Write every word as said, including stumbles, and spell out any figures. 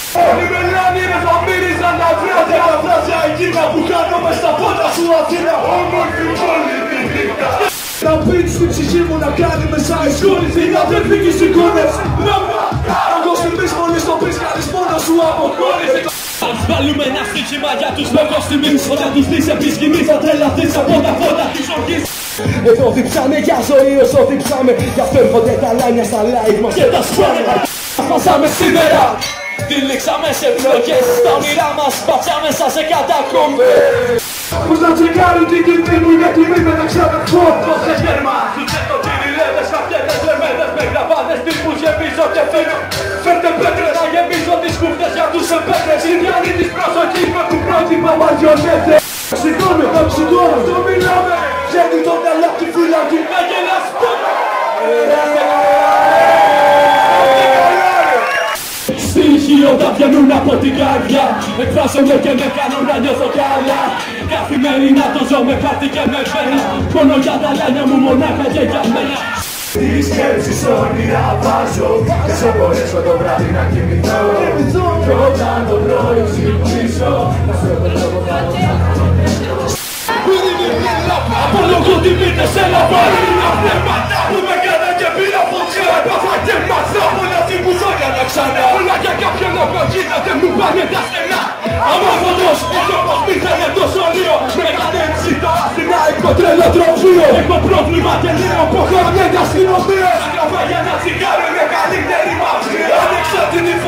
Όλοι μελάνοι με φαμίλιζαν τα βράδια, τα βράδια εκείνα που κάνω μες στα πόδια σου Αθήνα. Όμορφη πόλη την νύχτα. Τα πίτς στην ψυχή μου να κάνει μέσα η σκόνη. Την αδερφική εικόνες. Εγώ στιγμής μόλις το πεις κάνεις μόνο σου αποκόρυφη. Ας βάλουμε ένα στοίχημα για τους λόγους τιμής. Όταν τους δεις επί σκηνής θα τρελαθείς από τα φώτα της οργής. Εδώ διψάμε για ζωή όσο διψάμε. Γι' αυτό έρχονται τα λάνια στα live μας και τα σπάμε. Σπάσαμε σήμερα, τυλίξαμε σε φλόγες. Τα όνειρά μας σπάψαμε σαν σε κατακόμπες. Πώς να τσεκάρουν την τιμή μου γιατί μη μεταξαδερφώ. Πόσες γερμά, σου τσέκω τυριλέδες, καυτιέτες, λεμέδες, με γραβάδες, τύπους γεμίζω και φέρνω. Φέρτε πέτρες να γεμίζω τις κούφτες για τους εμπέτρες. Ιδιάνοι της προσοχής με που πρότυπα μαριονέτες. Σηκώνω, σηκώνω, το μιλάμε. Βγαίνει το μυαλά τη φυλακή. Να γελάς πόνο. Στοιχείο τα βγαίνουν από την καρδιά. Εκφράζομαι και με κάνουν να νιώθω καλά. Καθημερινά το ζω με χάρτη και με πένα. Μόνο για τα λένε μου μονάχα και για μένα. Τις σκέψεις όνειρα βάζω. Και σε μπορέσω το βράδυ να κοιμηθώ. Κι όταν το πρωί ξυπνήσω να σου επέτρεπω να Απολογώ τη μύτε σε ένα βαρύνα πνεύματα που με κάνα και πήρα φωτιά. Έπαθα και μαθώ όλα θυμουθώ για να ξανά. Όλα για κάποιον λόγο γίνεται μου πάνε τα στενά. Αμόρφωτος, έτσι όπως μήθανε το σωλείο. Με κάνε έτσι το αθηναϊκό τρελοτροφείο. Έχω πρόβλημα και λέω πω χρόνια για αστυνομία. Αγραφά για ένα τσιγάρο είναι καλύτερη μαύρη. Άνοιξα την υφή.